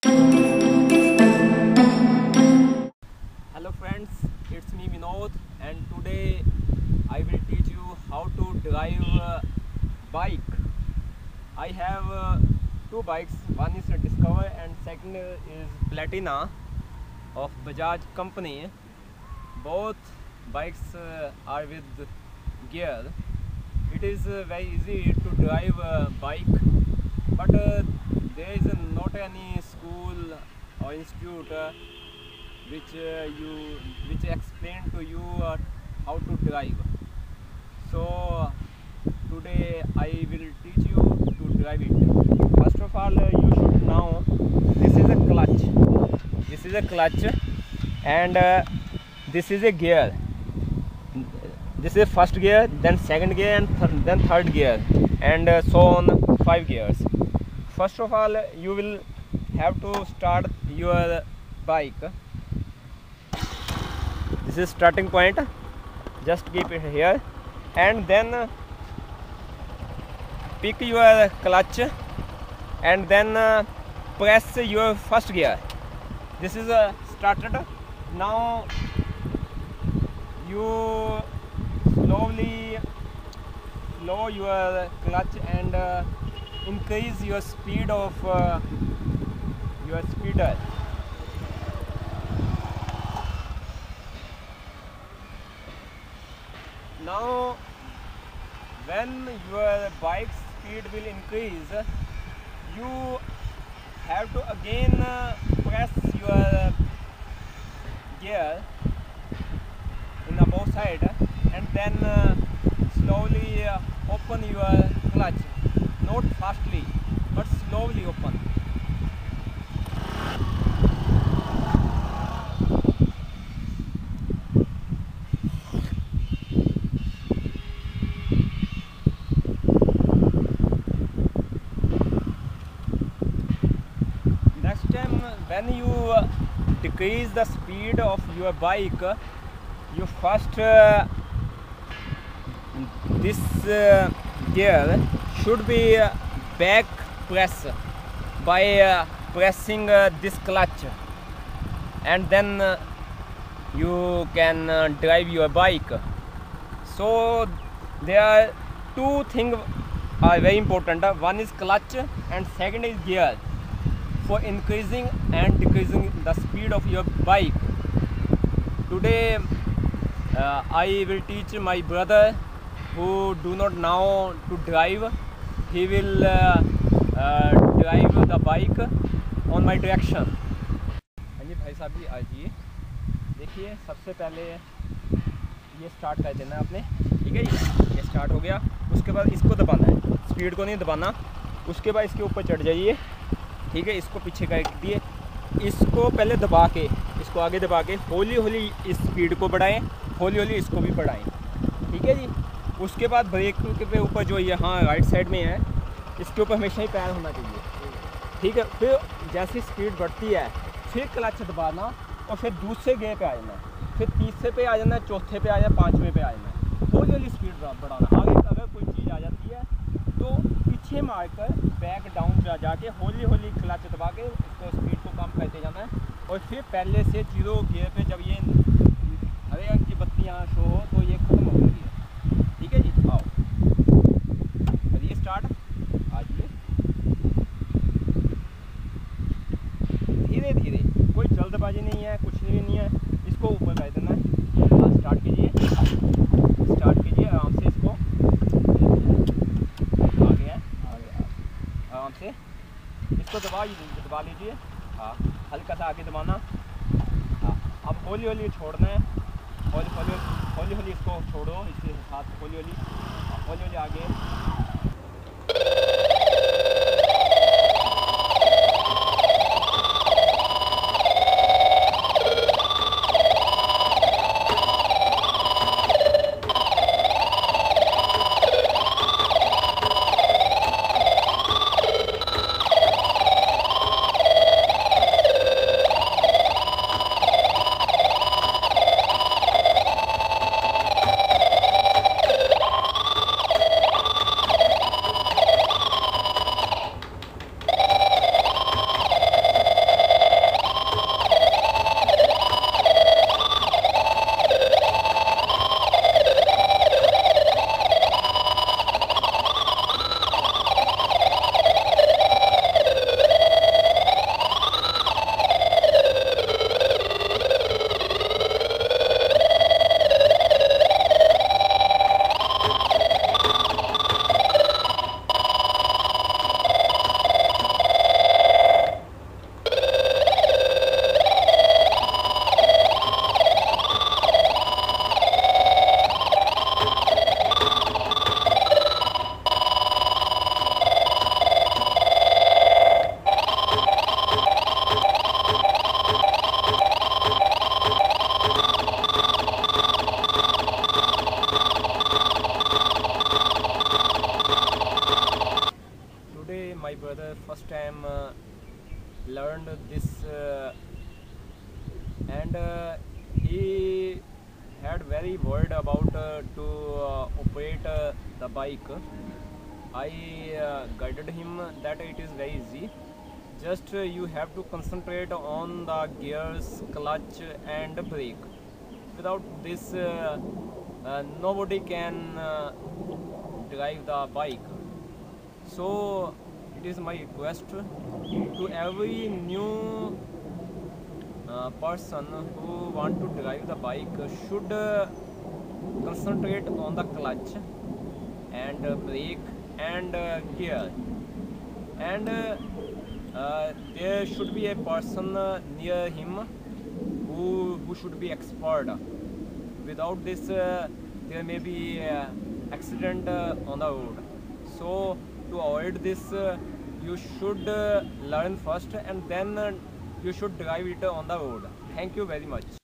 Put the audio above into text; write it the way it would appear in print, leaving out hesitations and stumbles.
Hello friends, it's me Vinod, and today I will teach you how to drive a bike. I have two bikes, one is a Discover and second is Platina of Bajaj company. Both bikes are with gear. It is very easy to drive a bike, but there is not any school or institute which explain to you how to drive. So today I will teach you to drive it. First of all, you should know this is a clutch. This is a clutch, and this is a gear. This is first gear, then second gear, and then third gear, and so on 5 gears. First of all, you will have to start your bike. This is starting point. Just keep it here, and then pick your clutch, and then press your first gear. This is started. Now you slowly lower your clutch and increase your speed of your speeder. Now when your bike speed will increase, you have to again press your gear in the both side, and then slowly open your clutch, not fastly but slowly open. Next time when you decrease the speed of your bike, you first this gear should be back press by pressing this clutch, and then you can drive your bike. So there are two things are very important. One is clutch and second is gear, for increasing and decreasing the speed of your bike. Today I will teach my brother who do not know to drive. He will drive the bike on my direction. हाँ जी भाई साहब जी, आइए देखिए। सबसे पहले ये start कर देना है आपने, ठीक है जी। ये स्टार्ट हो गया, उसके बाद इसको दबाना है, स्पीड को नहीं दबाना। उसके बाद इसके ऊपर चढ़ जाइए, ठीक है। इसको पीछे कर दिए, इसको पहले दबा के, इसको आगे दबा के हौली हौली इस स्पीड को बढ़ाएं, हौली हौली इसको भी बढ़ाएं, ठीक है जी। उसके बाद ब्रेक के ऊपर जो यहाँ राइट साइड में है, इसके ऊपर हमेशा ही पैर होना चाहिए, ठीक है। फिर जैसी स्पीड बढ़ती है फिर क्लच दबाना, और फिर दूसरे गेयर पे आ जाना, फिर तीसरे पे आ जाना, चौथे पे आ जाना, पाँचवें पे आ जाना, हौली हौली स्पीड बढ़ाना। आगे अगर कोई चीज़ आ जाती है तो पीछे मारकर बैक डाउन पे जाके हौली हौली क्लच दबा के इसको स्पीड को कम करते जाना है। और फिर पहले से 0 गियर पे जब ये हरे रंग की बत्ती यहाँ शो हो तो ये ख़त्म हो गई है, ठीक है जी। आओ करिए स्टार्ट, आइए धीरे धीरे, कोई जल्दबाजी नहीं है, कुछ नहीं है। इसको ऊपर कर देना है। स्टार्ट कीजिए, स्टार्ट कीजिए आराम से। इसको आगे है, आगे आराम से इसको दबा लीजिए। हाँ, हल्का सा आगे दबाना। हाँ, अब हौली हौली छोड़ना है, हौली हौली इसको छोड़ो, इसके हाथ हौली हौली आगे। this and he had very worried about to operate the bike. I guided him that it is very easy. Just you have to concentrate on the gears, clutch and brake. Without this, nobody can drive the bike. So it is my request to every new person who want to drive the bike should concentrate on the clutch and brake and gear, and there should be a person near him who should be expert. Without this, there may be accident on the road. So to avoid this, you should learn first and then you should drive it on the road. Thank you very much.